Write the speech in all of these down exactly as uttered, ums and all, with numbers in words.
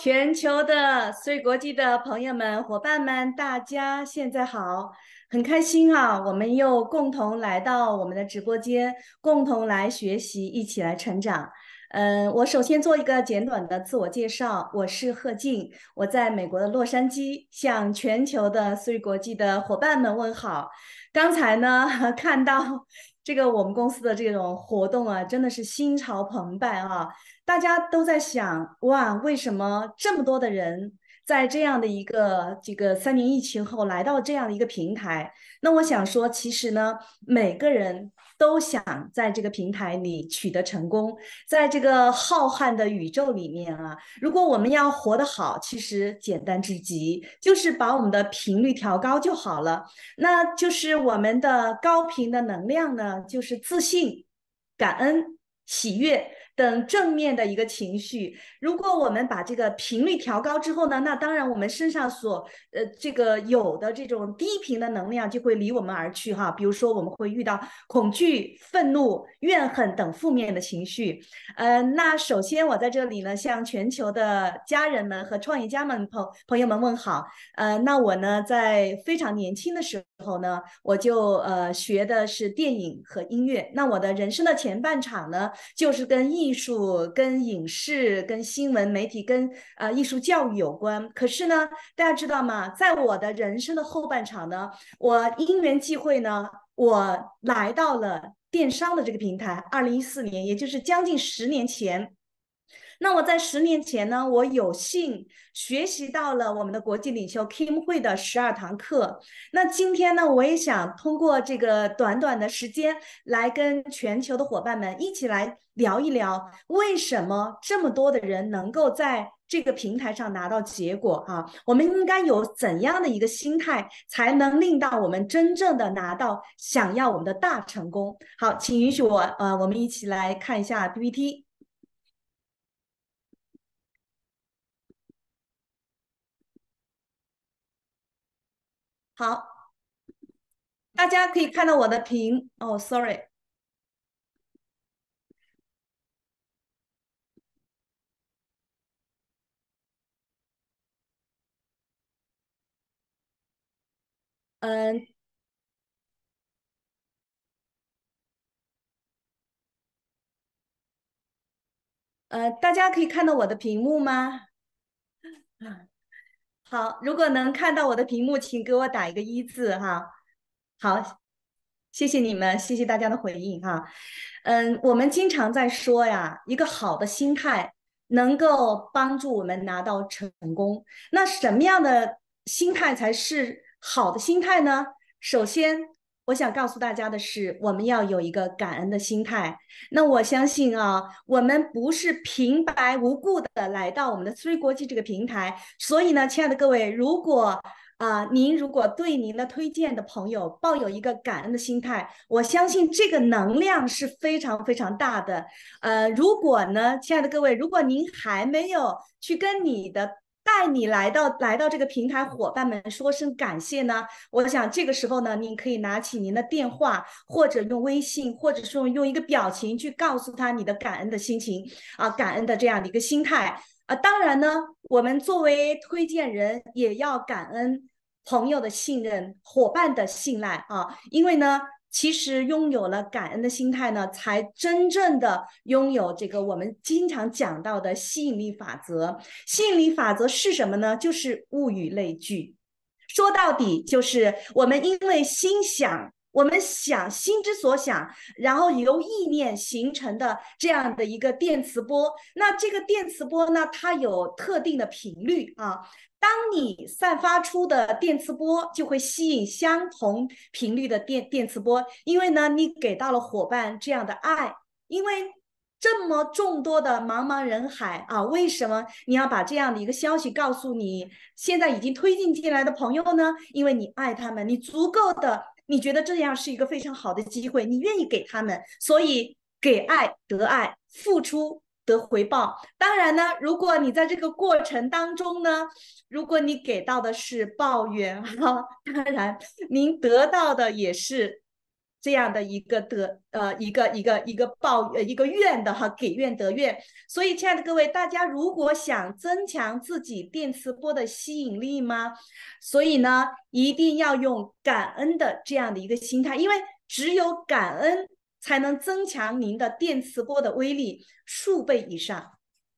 全球的随国际的朋友们、伙伴们，大家现在好，很开心啊！我们又共同来到我们的直播间，共同来学习，一起来成长。嗯，我首先做一个简短的自我介绍，我是贺静，我在美国的洛杉矶，向全球的随国际的伙伴们问好。刚才呢，看到这个我们公司的这种活动啊，真的是心潮澎湃啊！大家都在想，哇，为什么这么多的人在这样的一个这个三年疫情后来到这样的一个平台？那我想说，其实呢，每个人都想在这个平台里取得成功，在这个浩瀚的宇宙里面啊，如果我们要活得好，其实简单至极，就是把我们的频率调高就好了。那就是我们的高频的能量呢，就是自信、感恩、喜悦等正面的一个情绪。如果我们把这个频率调高之后呢，那当然我们身上所呃这个有的这种低频的能量就会离我们而去哈。比如说我们会遇到恐惧、愤怒、怨恨等负面的情绪。呃，那首先我在这里呢，向全球的家人们和创业家们朋朋友们问好。呃，那我呢，在非常年轻的时候呢，我就呃学的是电影和音乐。那我的人生的前半场呢，就是跟艺术、跟影视、跟新闻媒体、跟呃艺术教育有关。可是呢，大家知道吗？在我的人生的后半场呢，我因缘际会呢，我来到了电商的这个平台。二零一四年，也就是将近十年前。那我在十年前呢，我有幸学习到了我们的国际领袖 Kim 会的十二堂课。那今天呢，我也想通过这个短短的时间，来跟全球的伙伴们一起来聊一聊，为什么这么多的人能够在这个平台上拿到结果啊？我们应该有怎样的一个心态，才能令到我们真正的拿到想要我们的大成功？好，请允许我，呃，我们一起来看一下 P P T。好，大家可以看到我的屏哦，sorry。嗯呃，大家可以看到我的屏幕吗？好，如果能看到我的屏幕，请给我打一个一字哈。好，谢谢你们，谢谢大家的回应哈。嗯，我们经常在说呀，一个好的心态能够帮助我们拿到成功。那什么样的心态才是好的心态呢？首先，我想告诉大家的是，我们要有一个感恩的心态。那我相信啊，我们不是平白无故的来到我们的思维国际这个平台，所以呢，亲爱的各位，如果啊、呃您如果对您的推荐的朋友抱有一个感恩的心态，我相信这个能量是非常非常大的。呃，如果呢，亲爱的各位，如果您还没有去跟你的带你来到来到这个平台伙伴们说声感谢呢，我想这个时候呢，您可以拿起您的电话，或者用微信，或者说用一个表情去告诉他你的感恩的心情啊，感恩的这样的一个心态。啊，当然呢，我们作为推荐人也要感恩朋友的信任、伙伴的信赖啊，因为呢，其实拥有了感恩的心态呢，才真正的拥有这个我们经常讲到的吸引力法则。吸引力法则是什么呢？就是物以类聚。说到底，就是我们因为心想。我们想心之所想，然后由意念形成的这样的一个电磁波，那这个电磁波呢，它有特定的频率啊。当你散发出的电磁波就会吸引相同频率的电电磁波，因为呢，你给到了伙伴这样的爱，因为这么众多的茫茫人海啊，为什么你要把这样的一个消息告诉你现在已经推进进来的朋友呢？因为你爱他们，你足够的，你觉得这样是一个非常好的机会，你愿意给他们，所以给爱得爱，付出得回报。当然呢，如果你在这个过程当中呢，如果你给到的是抱怨哈，当然您得到的也是这样的一个得呃一个一个一个抱呃一个愿的哈，给愿得愿。所以，亲爱的各位，大家如果想增强自己电磁波的吸引力吗？所以呢，一定要用感恩的这样的一个心态，因为只有感恩才能增强您的电磁波的威力数倍以上。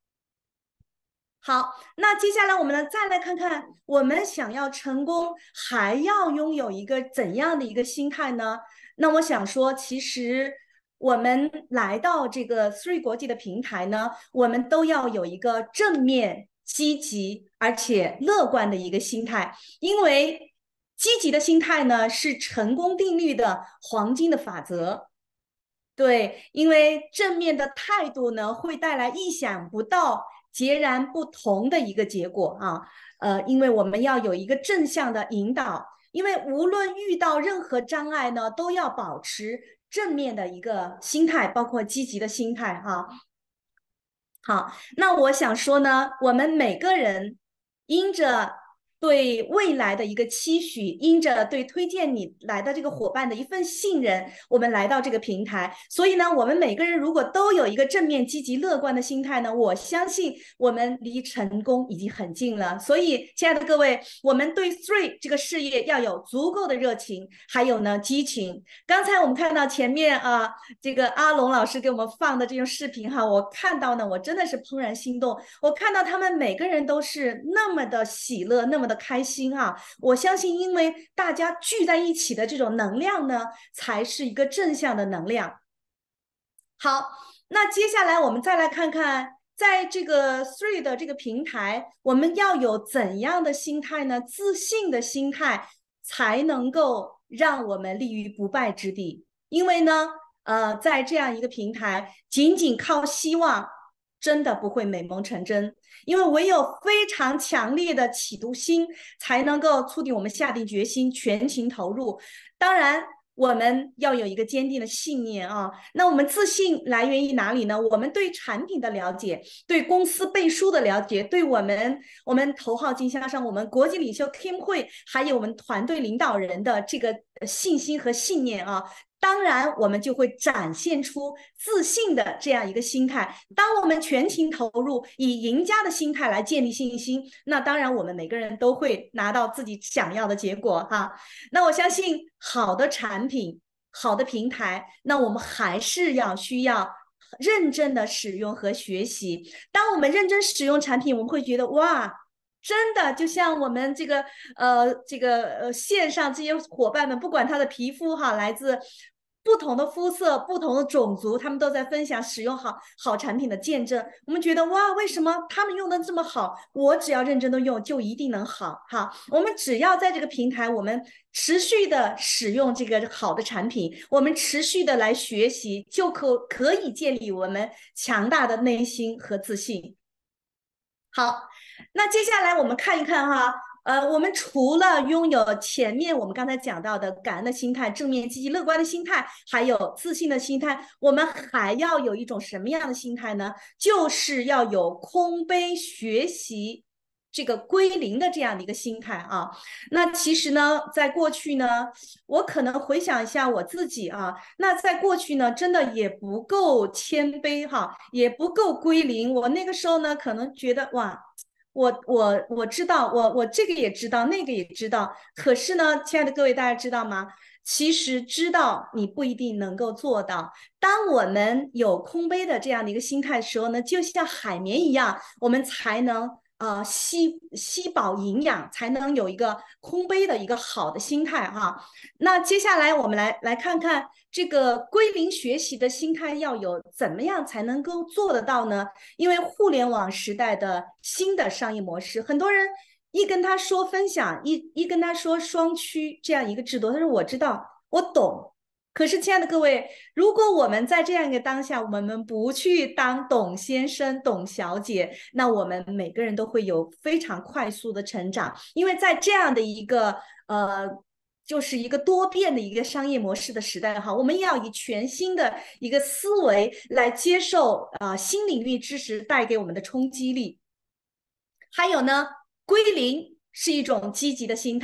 好，那接下来我们呢，再来看看我们想要成功，还要拥有一个怎样的一个心态呢？那我想说，其实我们来到这个 Three 国际的平台呢，我们都要有一个正面、积极而且乐观的一个心态，因为积极的心态呢是成功定律的黄金的法则。对，因为正面的态度呢，会带来意想不到、截然不同的一个结果啊。呃，因为我们要有一个正向的引导，因为无论遇到任何障碍呢，都要保持正面的一个心态，包括积极的心态哈。好，那我想说呢，我们每个人因着对未来的一个期许，因着对推荐你来的这个伙伴的一份信任，我们来到这个平台。所以呢，我们每个人如果都有一个正面、积极、乐观的心态呢，我相信我们离成功已经很近了。所以，亲爱的各位，我们对 Three 这个事业要有足够的热情，还有呢激情。刚才我们看到前面啊，这个阿龙老师给我们放的这种视频哈，我看到呢，我真的是怦然心动。我看到他们每个人都是那么的喜乐，那么的开心啊！我相信，因为大家聚在一起的这种能量呢，才是一个正向的能量。好，那接下来我们再来看看，在这个 Three 的这个平台，我们要有怎样的心态呢？自信的心态才能够让我们立于不败之地。因为呢，呃，在这样一个平台，仅仅靠希望，真的不会美梦成真。因为唯有非常强烈的企图心，才能够促进我们下定决心，全情投入。当然，我们要有一个坚定的信念啊。那我们自信来源于哪里呢？我们对产品的了解，对公司背书的了解，对我们我们头号经销商，我们国际领袖 Kim 会，还有我们团队领导人的这个信心和信念啊。当然，我们就会展现出自信的这样一个心态。当我们全情投入，以赢家的心态来建立信心，那当然我们每个人都会拿到自己想要的结果哈。那我相信，好的产品、好的平台，那我们还是要需要认真的使用和学习。当我们认真使用产品，我们会觉得哇。真的就像我们这个呃这个呃线上这些伙伴们，不管他的皮肤哈，来自不同的肤色、不同的种族，他们都在分享使用好好产品的见证。我们觉得哇，为什么他们用的这么好？我只要认真的用，就一定能好哈。我们只要在这个平台，我们持续的使用这个好的产品，我们持续的来学习，就可可以建立我们强大的内心和自信。好，那接下来我们看一看哈，呃，我们除了拥有前面我们刚才讲到的感恩的心态、正面积极乐观的心态，还有自信的心态，我们还要有一种什么样的心态呢？就是要有空杯学习这个归零的这样的一个心态啊。那其实呢，在过去呢，我可能回想一下我自己啊，那在过去呢，真的也不够谦卑哈，也不够归零。我那个时候呢，可能觉得哇。我我我知道，我我这个也知道，那个也知道，可是呢，亲爱的各位，大家知道吗？其实知道你不一定能够做到。当我们有空杯的这样的一个心态的时候呢，就像海绵一样，我们才能呃吸吸饱营养，才能有一个空杯的一个好的心态哈。那接下来我们来来看看这个归零学习的心态要有怎么样才能够做得到呢？因为互联网时代的新的商业模式，很多人一跟他说分享，一一跟他说双区这样一个制度，他说我知道，我懂。可是，亲爱的各位，如果我们在这样一个当下，我们不去当董先生、董小姐，那我们每个人都会有非常快速的成长，因为在这样的一个呃。就是一个多变的一个商业模式的时代哈，我们要以全新的一个思维来接受啊、呃、新领域知识带给我们的冲击力。还有呢，归零是一种积极的心态。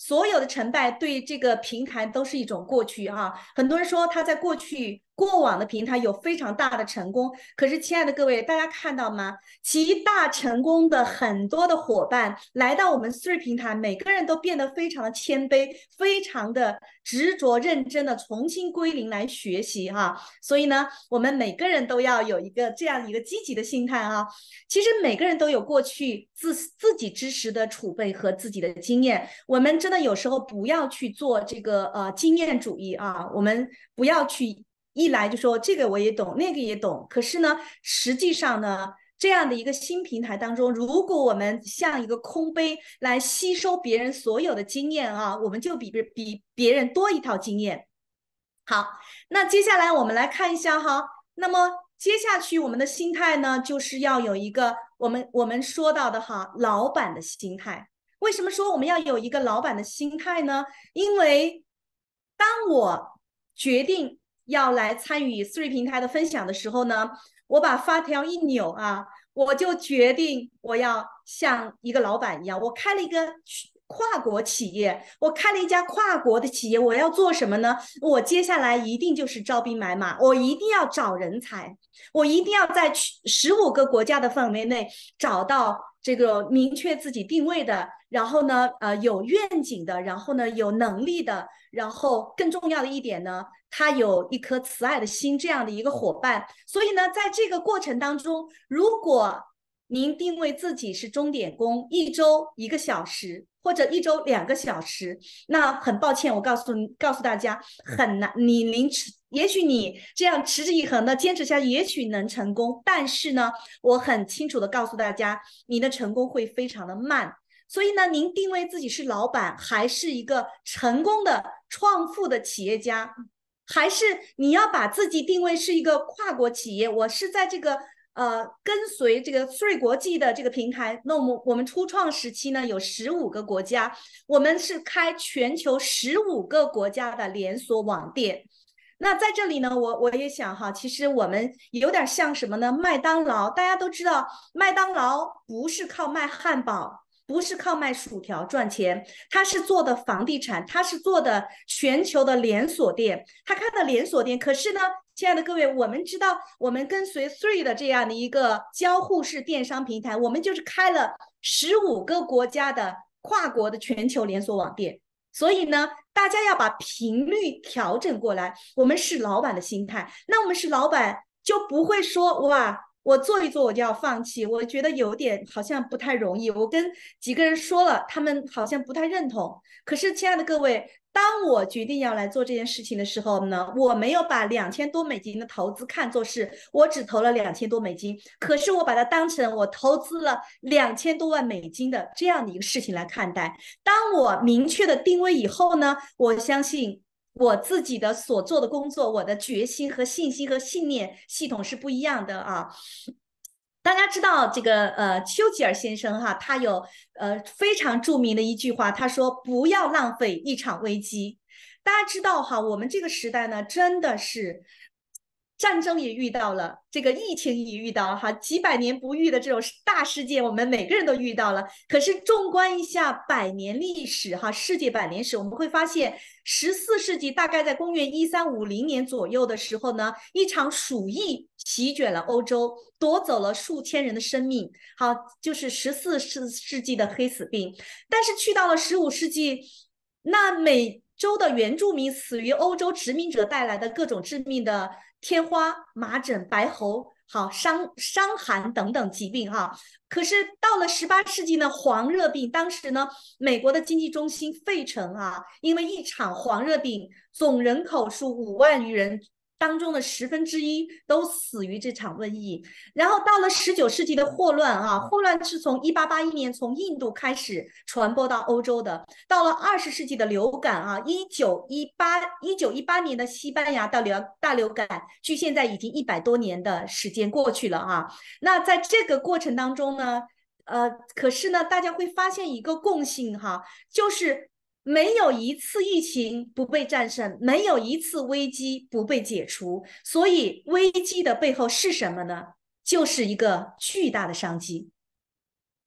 所有的成败对这个平台都是一种过去啊。很多人说他在过去过往的平台有非常大的成功，可是亲爱的各位，大家看到吗？极大成功的很多的伙伴来到我们 Three 平台，每个人都变得非常的谦卑，非常的执着认真的重新归零来学习哈。所以呢，我们每个人都要有一个这样一个积极的心态啊。其实每个人都有过去自自己知识的储备和自己的经验，我们真的有时候不要去做这个呃经验主义啊，我们不要去一来就说这个我也懂，那个也懂。可是呢，实际上呢，这样的一个新平台当中，如果我们像一个空杯来吸收别人所有的经验啊，我们就比比别人多一套经验。好，那接下来我们来看一下哈。那么接下去我们的心态呢，就是要有一个我们我们说到的哈，老板的心态。为什么说我们要有一个老板的心态呢？因为当我决定要来参与 Three 平台的分享的时候呢，我把发条一扭啊，我就决定我要像一个老板一样，我开了一个跨国企业，我开了一家跨国的企业，我要做什么呢？我接下来一定就是招兵买马，我一定要找人才，我一定要在十五个国家的范围内找到这个明确自己定位的，然后呢，呃，有愿景的，然后呢，有能力的，然后更重要的一点呢，他有一颗慈爱的心，这样的一个伙伴。所以呢，在这个过程当中，如果您定位自己是钟点工，一周一个小时，或者一周两个小时，那很抱歉，我告诉告诉大家，很难。你您也许你这样持之以恒的坚持下去，也许能成功，但是呢，我很清楚的告诉大家，你的成功会非常的慢。所以呢，您定位自己是老板，还是一个成功的创富的企业家，还是你要把自己定位是一个跨国企业？我是在这个。呃，跟随这个 Three 国际的这个平台，那我们我们初创时期呢有十五个国家，我们是开全球十五个国家的连锁网店。那在这里呢，我我也想哈，其实我们有点像什么呢？麦当劳，大家都知道，麦当劳不是靠卖汉堡，不是靠卖薯条赚钱，它是做的房地产，它是做的全球的连锁店，它开的连锁店。可是呢，亲爱的各位，我们知道，我们跟随 Three 的这样的一个交互式电商平台，我们就是开了十五个国家的跨国的全球连锁网店。所以呢，大家要把频率调整过来。我们是老板的心态，那我们是老板就不会说哇，我做一做我就要放弃。我觉得有点好像不太容易。我跟几个人说了，他们好像不太认同。可是，亲爱的各位，当我决定要来做这件事情的时候呢，我没有把两千多美金的投资看作是我只投了两千多美金，可是我把它当成我投资了两千多万美金的这样的一个事情来看待。当我明确的定位以后呢，我相信我自己的所做的工作，我的决心和信心和信念系统是不一样的啊。大家知道这个呃丘吉尔先生哈，他有呃非常著名的一句话，他说不要浪费一场危机。大家知道哈，我们这个时代呢，真的是战争也遇到了，这个疫情也遇到了哈，几百年不遇的这种大事件，我们每个人都遇到了。可是纵观一下百年历史哈，世界百年史，我们会发现，十四世纪大概在公元一三五零年左右的时候呢，一场鼠疫席卷了欧洲，夺走了数千人的生命。好，就是十四世世纪的黑死病。但是去到了十五世纪，那美洲的原住民死于欧洲殖民者带来的各种致命的天花、麻疹、白喉、好伤伤寒等等疾病哈。可是到了十八世纪呢，黄热病，当时呢，美国的经济中心费城啊，因为一场黄热病，总人口数五万余人。当中的十分之一都死于这场瘟疫。然后到了十九世纪的霍乱啊，霍乱是从一八八一年从印度开始传播到欧洲的。到了二十世纪的流感啊，一九一八一九一八年的西班牙大流大流感，距现在已经一百多年的时间过去了啊。那在这个过程当中呢，呃，可是呢，大家会发现一个共性哈，就是没有一次疫情不被战胜，没有一次危机不被解除。所以危机的背后是什么呢？就是一个巨大的商机。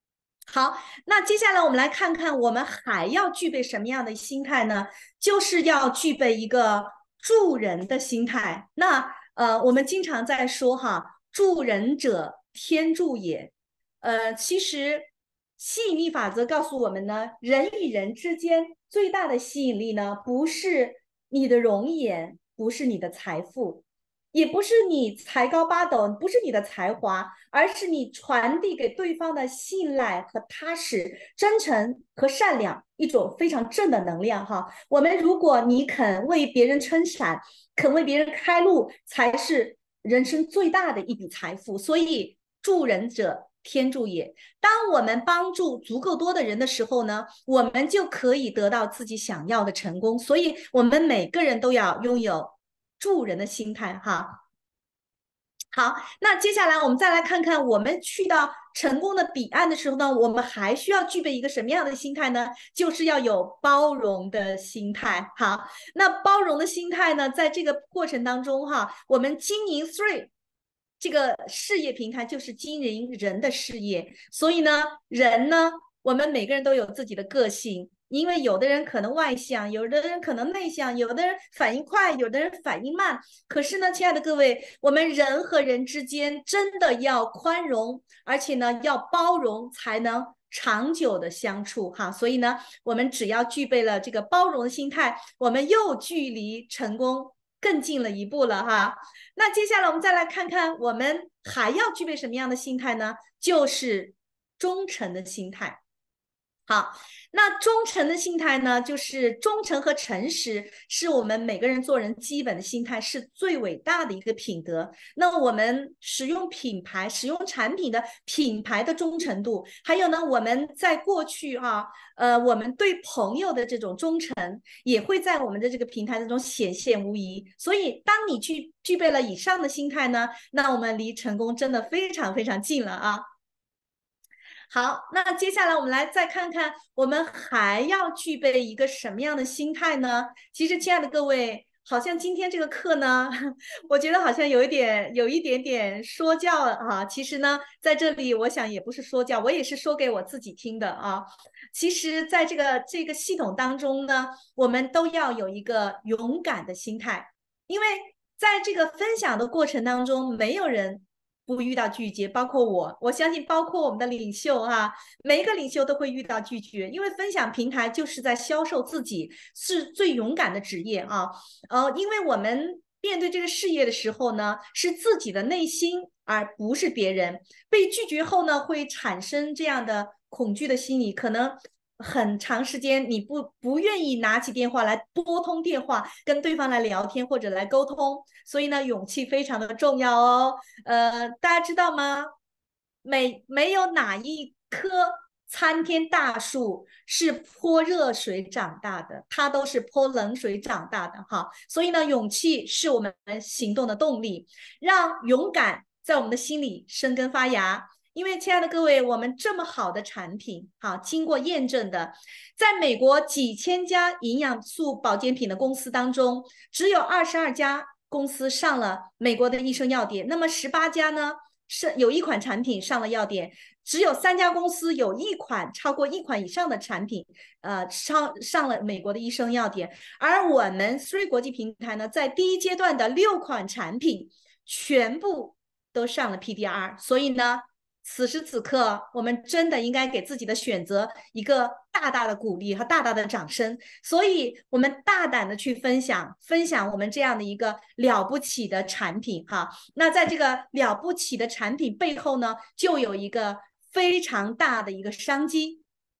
好，那接下来我们来看看，我们还要具备什么样的心态呢？就是要具备一个助人的心态。那呃，我们经常在说哈，助人者天助也。呃，其实吸引力法则告诉我们呢，人与人之间最大的吸引力呢，不是你的容颜，不是你的财富，也不是你才高八斗，不是你的才华，而是你传递给对方的信赖和踏实、真诚和善良，一种非常正的能量哈。我们如果你肯为别人撑伞，肯为别人开路，才是人生最大的一笔财富。所以，助人者天助也。当我们帮助足够多的人的时候呢，我们就可以得到自己想要的成功。所以，我们每个人都要拥有助人的心态哈。好，那接下来我们再来看看，我们去到成功的彼岸的时候呢，我们还需要具备一个什么样的心态呢？就是要有包容的心态。好，那包容的心态呢，在这个过程当中哈，我们经营 Three 这个事业平台就是经营人的事业，所以呢，人呢，我们每个人都有自己的个性。因为有的人可能外向，有的人可能内向，有的人反应快，有的人反应慢。可是呢，亲爱的各位，我们人和人之间真的要宽容，而且呢要包容，才能长久的相处哈。所以呢，我们只要具备了这个包容的心态，我们又距离成功更近了一步了哈。那接下来我们再来看看，我们还要具备什么样的心态呢？就是忠诚的心态。好，那忠诚的心态呢，就是忠诚和诚实是我们每个人做人基本的心态，是最伟大的一个品德。那我们使用品牌、使用产品的品牌的忠诚度，还有呢，我们在过去啊，呃，我们对朋友的这种忠诚，也会在我们的这个平台当中显现无疑。所以，当你具具备了以上的心态呢，那我们离成功真的非常非常近了啊。好，那接下来我们来再看看，我们还要具备一个什么样的心态呢？其实，亲爱的各位，好像今天这个课呢，我觉得好像有一点，有一点点说教了啊。其实呢，在这里，我想也不是说教，我也是说给我自己听的啊。其实，在这个这个系统当中呢，我们都要有一个勇敢的心态，因为在这个分享的过程当中，没有人不遇到拒绝，包括我，我相信包括我们的领袖哈、啊，每一个领袖都会遇到拒绝，因为分享平台就是在销售自己，是最勇敢的职业啊。呃，因为我们面对这个事业的时候呢，是自己的内心，而不是别人。被拒绝后呢，会产生这样的恐惧的心理，可能很长时间你不不愿意拿起电话来拨通电话跟对方来聊天或者来沟通，所以呢，勇气非常的重要哦。呃，大家知道吗？没没有哪一棵参天大树是泼热水长大的，它都是泼冷水长大的哈。所以呢，勇气是我们行动的动力，让勇敢在我们的心里生根发芽。因为，亲爱的各位，我们这么好的产品，好，经过验证的，在美国几千家营养素保健品的公司当中，只有二十二家公司上了美国的医生药典，那么十八家呢是有一款产品上了药典，只有三家公司有一款超过一款以上的产品，呃，上上了美国的医生药典，而我们 Three 国际平台呢，在第一阶段的六款产品全部都上了 P D R， 所以呢。此时此刻，我们真的应该给自己的选择一个大大的鼓励和大大的掌声。所以，我们大胆的去分享，分享我们这样的一个了不起的产品哈。那在这个了不起的产品背后呢，就有一个非常大的一个商机。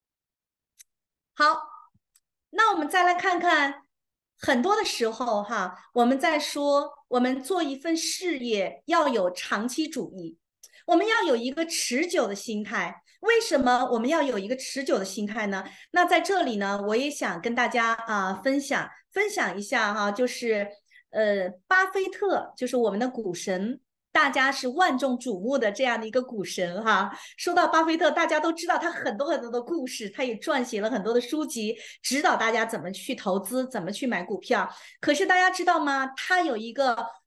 好，那我们再来看看，很多的时候哈，我们在说我们做一份事业要有长期主义。我们要有一个持久的心态。为什么我们要有一个持久的心态呢？那在这里呢，我也想跟大家啊、呃、分享分享一下哈，就是呃，巴菲特就是我们的股神，大家是万众瞩目的这样的一个股神哈。说到巴菲特，大家都知道他很多很多的故事，他也撰写了很多的书籍，指导大家怎么去投资，怎么去买股票。可是大家知道吗？他有一个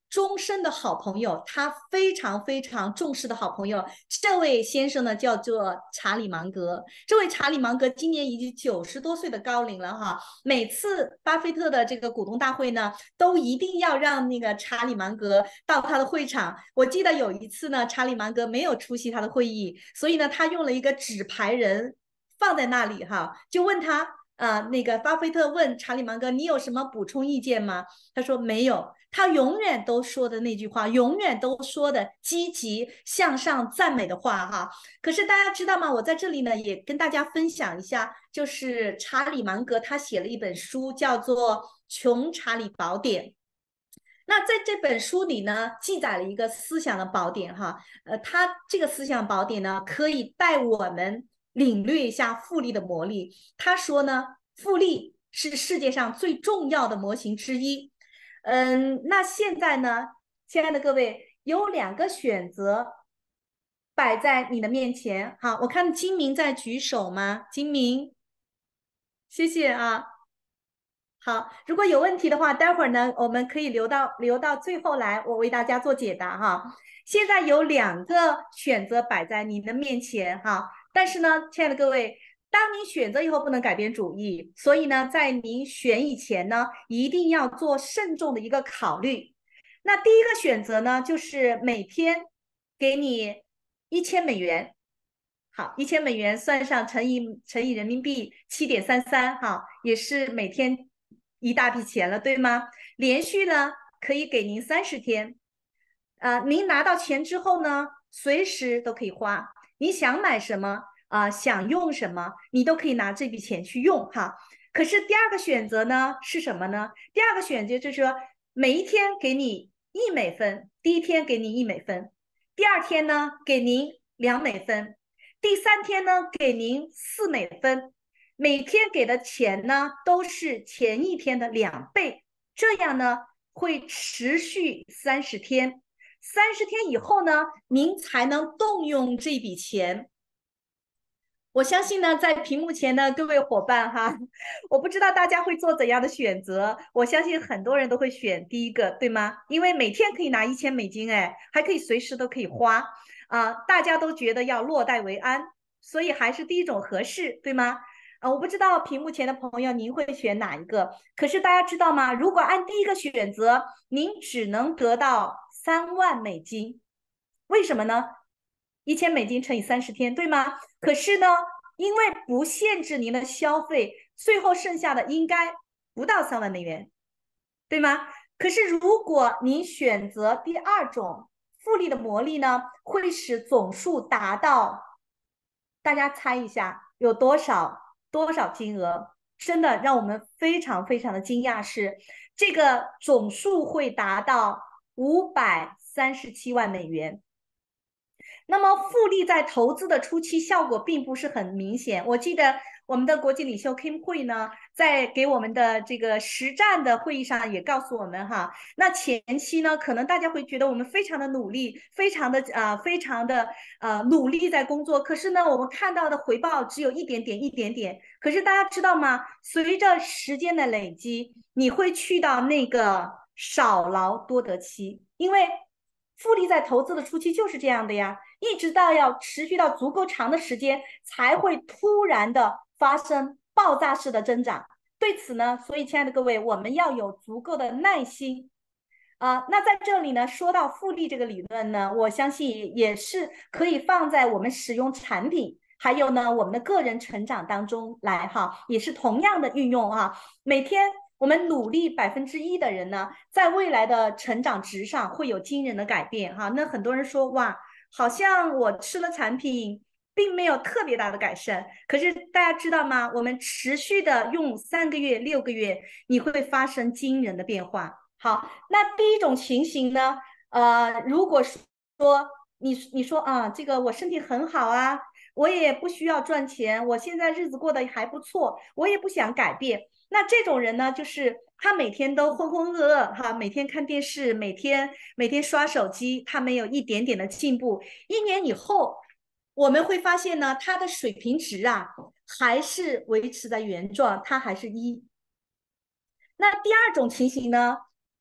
终身的好朋友，他非常非常重视的好朋友。这位先生呢，叫做查理芒格。这位查理芒格今年已经九十多岁的高龄了哈。每次巴菲特的这个股东大会呢，都一定要让那个查理芒格到他的会场。我记得有一次呢，查理芒格没有出席他的会议，所以呢，他用了一个纸牌人放在那里哈，就问他。啊、呃，那个巴菲特问查理芒格：“你有什么补充意见吗？”他说：“没有。”他永远都说的那句话，永远都说的积极向上、赞美的话哈。可是大家知道吗？我在这里呢也跟大家分享一下，就是查理芒格他写了一本书，叫做《穷查理宝典》。那在这本书里呢，记载了一个思想的宝典哈。呃，他这个思想宝典呢，可以带我们领略一下复利的魔力。他说呢，复利是世界上最重要的模型之一。嗯，那现在呢，亲爱的各位，有两个选择摆在你的面前。好，我看金明在举手吗？金明，谢谢啊。好，如果有问题的话，待会儿呢，我们可以留到留到最后来，我为大家做解答哈。现在有两个选择摆在你的面前哈，但是呢，亲爱的各位，当你选择以后不能改变主意，所以呢，在您选以前呢，一定要做慎重的一个考虑。那第一个选择呢，就是每天给你一千美元。好，一千美元算上乘以乘以人民币七点三三，哈，也是每天一大笔钱了，对吗？连续呢可以给您三十天，啊、呃，您拿到钱之后呢，随时都可以花，你想买什么啊、呃，想用什么，你都可以拿这笔钱去用哈。可是第二个选择呢是什么呢？第二个选择就是说，每一天给你一美分，第一天给你一美分，第二天呢给您两美分。第三天呢，给您四美分，每天给的钱呢都是前一天的两倍，这样呢会持续三十天，三十天以后呢，您才能动用这笔钱。我相信呢，在屏幕前的各位伙伴哈，我不知道大家会做怎样的选择。我相信很多人都会选第一个，对吗？因为每天可以拿一千美金，哎，还可以随时都可以花啊、呃，大家都觉得要落袋为安，所以还是第一种合适，对吗？啊、呃，我不知道屏幕前的朋友您会选哪一个？可是大家知道吗？如果按第一个选择，您只能得到三万美金，为什么呢？一千美金乘以三十天，对吗？可是呢，因为不限制您的消费，最后剩下的应该不到三万美元，对吗？可是如果您选择第二种复利的魔力呢，会使总数达到，大家猜一下有多少多少金额？真的让我们非常非常的惊讶是，这个总数会达到五百三十七万美元。那么复利在投资的初期效果并不是很明显。我记得我们的国际领袖 Kim Hui 呢，在给我们的这个实战的会议上也告诉我们哈，那前期呢，可能大家会觉得我们非常的努力，非常的啊、呃，非常的呃努力在工作，可是呢，我们看到的回报只有一点点，一点点。可是大家知道吗？随着时间的累积，你会去到那个少劳多得期，因为复利在投资的初期就是这样的呀。一直到要持续到足够长的时间，才会突然的发生爆炸式的增长。对此呢，所以亲爱的各位，我们要有足够的耐心啊、呃。那在这里呢，说到复利这个理论呢，我相信也是可以放在我们使用产品，还有呢我们的个人成长当中来哈，也是同样的运用哈。每天我们努力百分之一的人呢，在未来的成长值上会有惊人的改变哈。那很多人说哇。好像我吃了产品并没有特别大的改善，可是大家知道吗？我们持续的用三个月、六个月，你会发生惊人的变化。好，那第一种情形呢，呃，如果说你你说啊，这个我身体很好啊，我也不需要赚钱，我现在日子过得还不错，我也不想改变。那这种人呢，就是他每天都浑浑噩噩哈，每天看电视，每天每天刷手机，他没有一点点的进步。一年以后，我们会发现呢，他的水平值啊，还是维持在原状，他还是一。那第二种情形呢，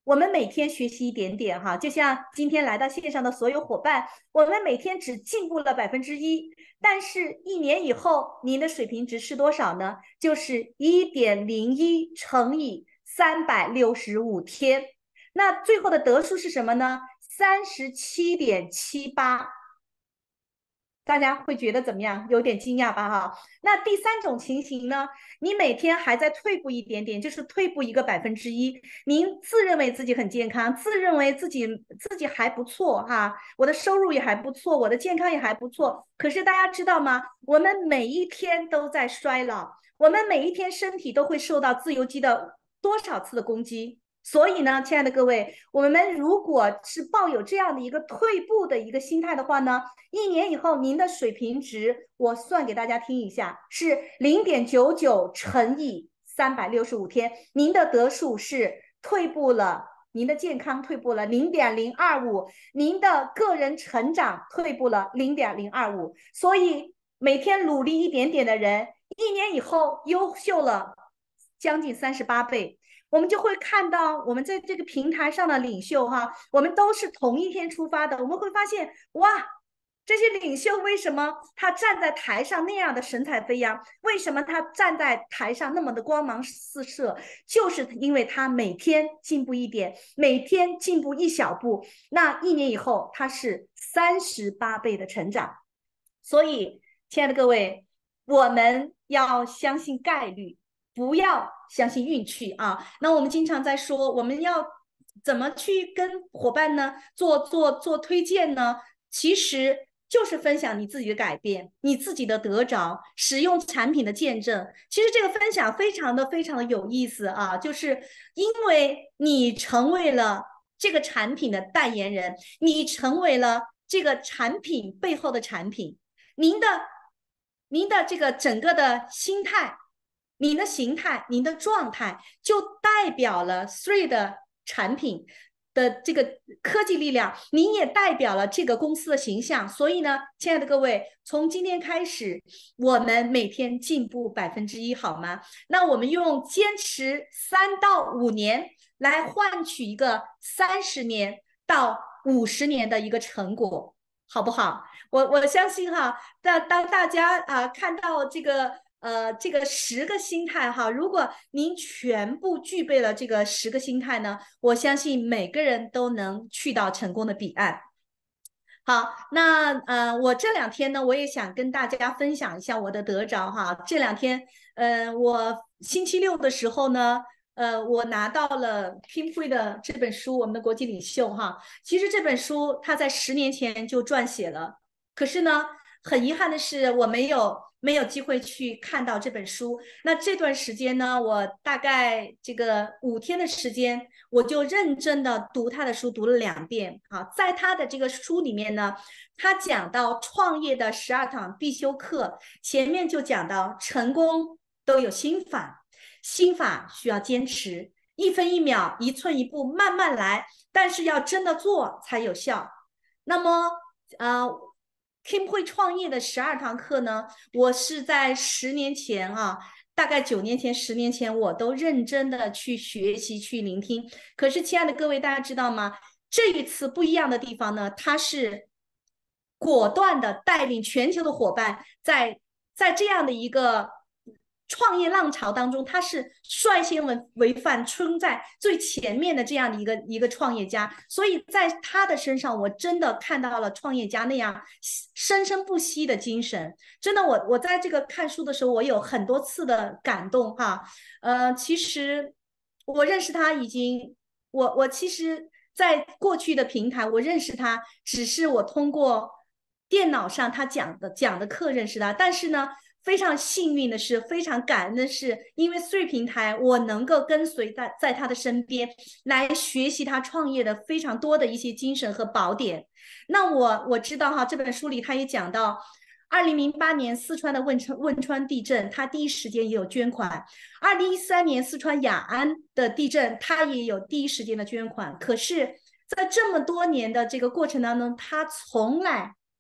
我们每天学习一点点哈，就像今天来到线上的所有伙伴，我们每天只进步了百分之一，但是一年以后，您的水平值是多少呢？就是一点零一乘以三百六十五天，那最后的得数是什么呢？三十七点七八。大家会觉得怎么样？有点惊讶吧哈。那第三种情形呢？你每天还在退步一点点，就是退步一个百分之一。您自认为自己很健康，自认为自己自己还不错哈，我的收入也还不错，我的健康也还不错。可是大家知道吗？我们每一天都在衰老，我们每一天身体都会受到自由基的多少次的攻击。所以呢，亲爱的各位，我们如果是抱有这样的一个退步的一个心态的话呢，一年以后您的水平值，我算给大家听一下，是零点九九乘以三百六十五天，您的得数是退步了，您的健康退步了零点零二五，您的个人成长退步了零点零二五，所以每天努力一点点的人，一年以后优秀了将近三十八倍。我们就会看到我们在这个平台上的领袖哈，我们都是同一天出发的，我们会发现哇，这些领袖为什么他站在台上那样的神采飞扬？为什么他站在台上那么的光芒四射？就是因为他每天进步一点，每天进步一小步，那一年以后他是三十八倍的成长。所以，亲爱的各位，我们要相信概率。不要相信运气啊！那我们经常在说，我们要怎么去跟伙伴呢做做做推荐呢？其实就是分享你自己的改变，你自己的得着，使用产品的见证。其实这个分享非常的非常的有意思啊，就是因为你成为了这个产品的代言人，你成为了这个产品背后的产品，您的您的这个整个的心态。您的形态、您的状态，就代表了 Three 的产品的这个科技力量，您也代表了这个公司的形象。所以呢，亲爱的各位，从今天开始，我们每天进步百分之一，好吗？那我们用坚持三到五年来换取一个三十年到五十年的一个成果，好不好？我我相信哈，当当大家啊、呃、看到这个。呃，这个十个心态哈，如果您全部具备了这个十个心态呢，我相信每个人都能去到成功的彼岸。好，那呃，我这两天呢，我也想跟大家分享一下我的得着哈。这两天，呃，我星期六的时候呢，呃，我拿到了 Kim Hui 的这本书，我们的国际领袖哈。其实这本书他在十年前就撰写了，可是呢，很遗憾的是，我没有。没有机会去看到这本书。那这段时间呢，我大概这个五天的时间，我就认真的读他的书，读了两遍啊。在他的这个书里面呢，他讲到创业的十二堂必修课，前面就讲到成功都有心法，心法需要坚持，一分一秒，一寸一步，慢慢来，但是要真的做才有效。那么，呃。Kim 会创业的十二堂课呢，我是在十年前啊，大概九年前、十年前，我都认真的去学习、去聆听。可是，亲爱的各位，大家知道吗？这一次不一样的地方呢，它是果断的带领全球的伙伴在在这样的一个创业浪潮当中，他是率先为为范，冲在最前面的这样的一个一个创业家，所以在他的身上，我真的看到了创业家那样生生不息的精神。真的，我我在这个看书的时候，我有很多次的感动哈。呃，其实我认识他已经，我我其实，在过去的平台，我认识他，只是我通过电脑上他讲的讲的课认识他，但是呢。非常幸运的是，非常感恩的是，因为 Three 平台，我能够跟随在在他的身边，来学习他创业的非常多的一些精神和宝典。那我我知道哈，这本书里他也讲到，二零零八年四川的汶川汶川地震，他第一时间也有捐款；二零一三年四川雅安的地震，他也有第一时间的捐款。可是，在这么多年的这个过程当中，他从来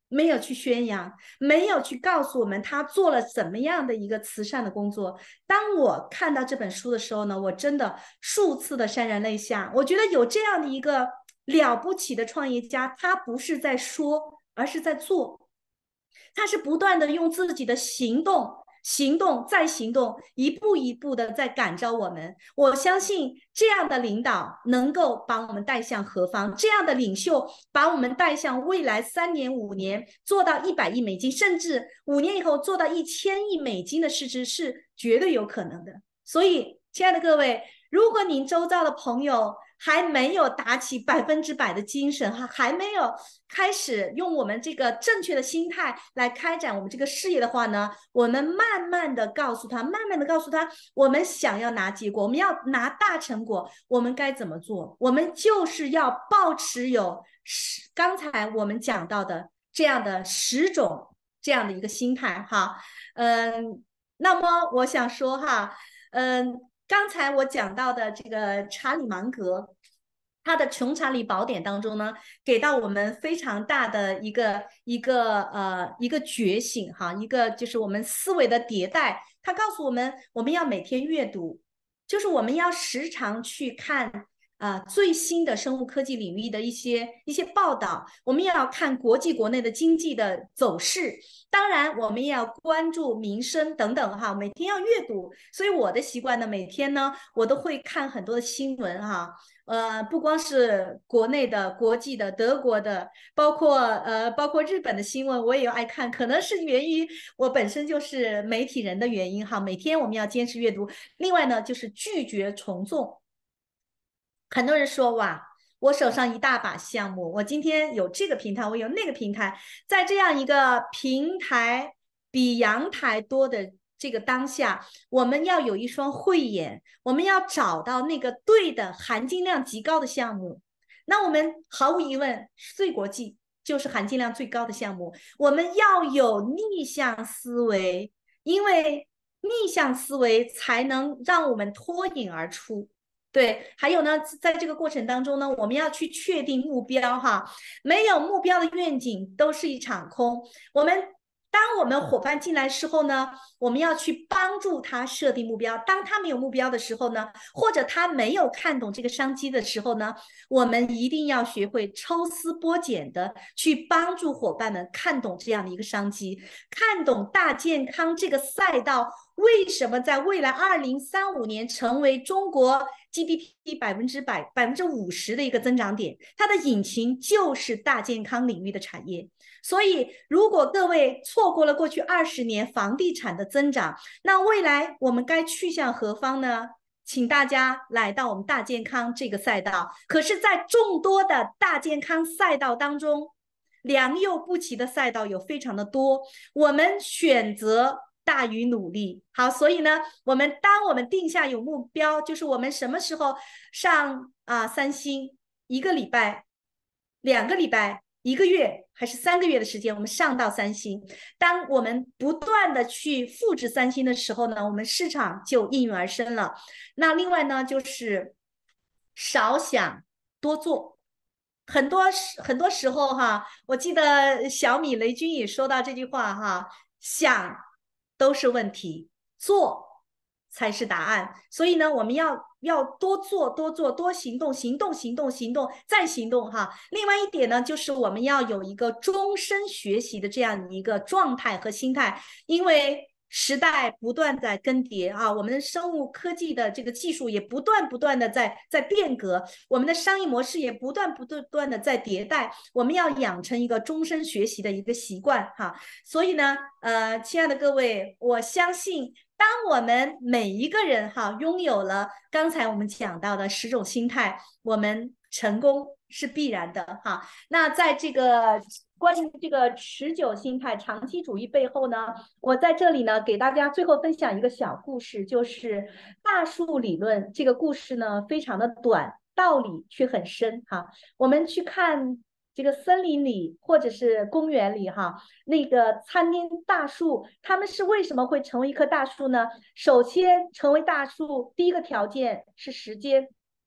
没有去宣扬，没有去告诉我们他做了怎么样的一个慈善的工作。当我看到这本书的时候呢，我真的数次的潸然泪下。我觉得有这样的一个了不起的创业家，他不是在说，而是在做。他是不断的用自己的行动。行动再行动，一步一步的在感召我们。我相信这样的领导能够把我们带向何方，这样的领袖把我们带向未来三年、五年做到一百亿美金，甚至五年以后做到一千亿美金的市值是绝对有可能的。所以，亲爱的各位，如果您周遭的朋友还没有打起百分之百的精神哈，还没有开始用我们这个正确的心态来开展我们这个事业的话呢，我们慢慢的告诉他，慢慢的告诉他，我们想要拿结果，我们要拿大成果，我们该怎么做？我们就是要保持有刚才我们讲到的这样的十种这样的一个心态哈，嗯，那么我想说哈，嗯。刚才我讲到的这个查理芒格，他的《穷查理宝典》当中呢，给到我们非常大的一个一个呃一个觉醒哈，一个就是我们思维的迭代。他告诉我们，我们要每天阅读，就是我们要时常去看。啊、呃，最新的生物科技领域的一些一些报道，我们也要看国际国内的经济的走势，当然我们也要关注民生等等哈，每天要阅读。所以我的习惯呢，每天呢我都会看很多的新闻哈，呃，不光是国内的、国际的、德国的，包括呃包括日本的新闻，我也要爱看。可能是源于我本身就是媒体人的原因哈，每天我们要坚持阅读。另外呢，就是拒绝从众。很多人说哇，我手上一大把项目，我今天有这个平台，我有那个平台，在这样一个平台比阳台多的这个当下，我们要有一双慧眼，我们要找到那个对的含金量极高的项目。那我们毫无疑问，穗国际就是含金量最高的项目。我们要有逆向思维，因为逆向思维才能让我们脱颖而出。对，还有呢，在这个过程当中呢，我们要去确定目标哈，没有目标的愿景都是一场空。我们当我们伙伴进来之后呢，我们要去帮助他设定目标。当他没有目标的时候呢，或者他没有看懂这个商机的时候呢，我们一定要学会抽丝剥茧的去帮助伙伴们看懂这样的一个商机，看懂大健康这个赛道为什么在未来二零三五年成为中国 G D P 百分之百、百分之五十的一个增长点？它的引擎就是大健康领域的产业。所以，如果各位错过了过去二十年房地产的增长，那未来我们该去向何方呢？请大家来到我们大健康这个赛道。可是，在众多的大健康赛道当中，良莠不齐的赛道有非常的多，我们选择大于努力。好，所以呢，我们当我们定下有目标，就是我们什么时候上啊三星，一个礼拜、两个礼拜、一个月还是三个月的时间，我们上到三星。当我们不断的去复制三星的时候呢，我们市场就应运而生了。那另外呢，就是少想多做。很多很多时候哈，我记得小米雷军也说到这句话哈，想都是问题，做才是答案。所以呢，我们要要多做多做多行动，行动行动行动再行动哈。另外一点呢，就是我们要有一个终身学习的这样一个状态和心态，因为时代不断在更迭啊，我们的生物科技的这个技术也不断不断的在在变革，我们的商业模式也不断不断的在迭代，我们要养成一个终身学习的一个习惯哈。所以呢，呃，亲爱的各位，我相信当我们每一个人哈拥有了刚才我们讲到的十种心态，我们成功是必然的哈。那在这个关于这个持久心态、长期主义背后呢，我在这里呢给大家最后分享一个小故事，就是大树理论。这个故事呢非常的短，道理却很深哈。我们去看这个森林里或者是公园里哈，那个参天大树，它们是为什么会成为一棵大树呢？首先，成为大树第一个条件是时间。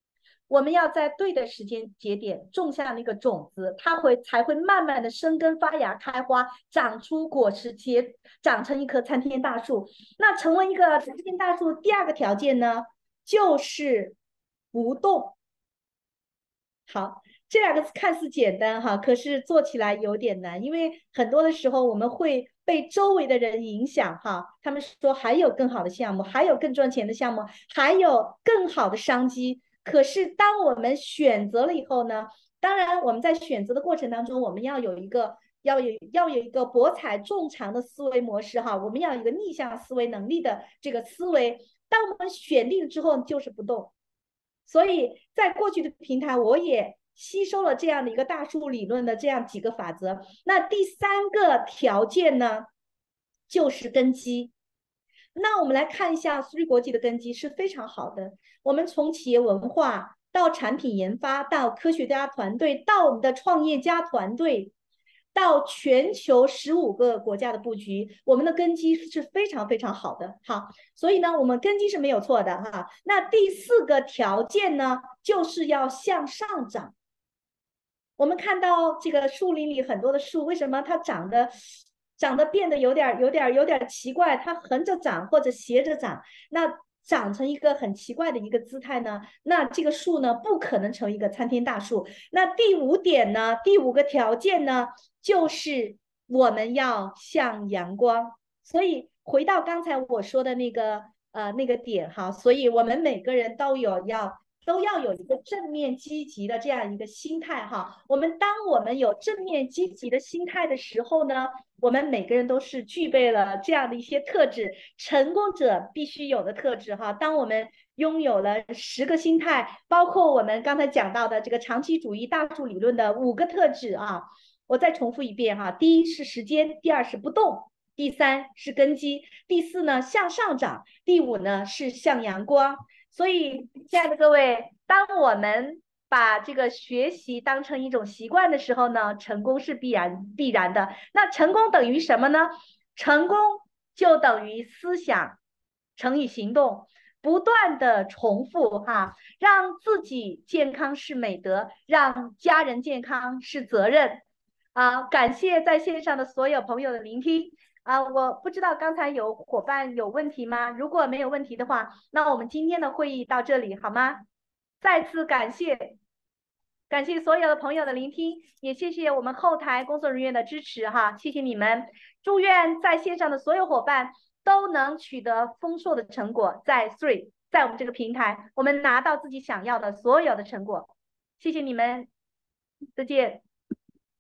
我们要在对的时间节点种下那个种子，它会才会慢慢的生根发芽开花，长出果实，结长成一棵参天大树。那成为一个参天大树，第二个条件呢，就是不动。好，这两个字看似简单哈，可是做起来有点难，因为很多的时候我们会被周围的人影响哈。他们说还有更好的项目，还有更赚钱的项目，还有更好的商机。可是当我们选择了以后呢，当然我们在选择的过程当中，我们要有一个要有要有一个博采众长的思维模式哈，我们要有一个逆向思维能力的这个思维。当我们选定了之后，就是不动。所以在过去的平台，我也吸收了这样的一个大树理论的这样几个法则。那第三个条件呢，就是根基。那我们来看一下苏瑞国际的根基是非常好的。我们从企业文化到产品研发，到科学家团队，到我们的创业家团队，到全球十五个国家的布局，我们的根基是非常非常好的。好，所以呢，我们根基是没有错的哈。那第四个条件呢，就是要向上涨。我们看到这个树林里很多的树，为什么它长得长得变得有点有点有点奇怪？它横着长或者斜着长，那长成一个很奇怪的一个姿态呢？那这个树呢，不可能成为一个参天大树。那第五点呢，第五个条件呢，就是我们要向阳光。所以回到刚才我说的那个呃那个点哈，所以我们每个人都有要。都要有一个正面积极的这样一个心态哈。我们当我们有正面积极的心态的时候呢，我们每个人都是具备了这样的一些特质，成功者必须有的特质哈。当我们拥有了十个心态，包括我们刚才讲到的这个长期主义大树理论的五个特质啊，我再重复一遍哈。第一是时间，第二是不动。第三是根基，第四呢向上涨，第五呢是向阳光。所以，亲爱的各位，当我们把这个学习当成一种习惯的时候呢，成功是必然必然的。那成功等于什么呢？成功就等于思想乘以行动，不断的重复哈，让自己健康是美德，让家人健康是责任。啊，感谢在线上的所有朋友的聆听。啊，我不知道刚才有伙伴有问题吗？如果没有问题的话，那我们今天的会议到这里好吗？再次感谢，感谢所有的朋友的聆听，也谢谢我们后台工作人员的支持哈，谢谢你们。祝愿在线上的所有伙伴都能取得丰硕的成果，在 Three，在我们这个平台，我们拿到自己想要的所有的成果。谢谢你们，再见。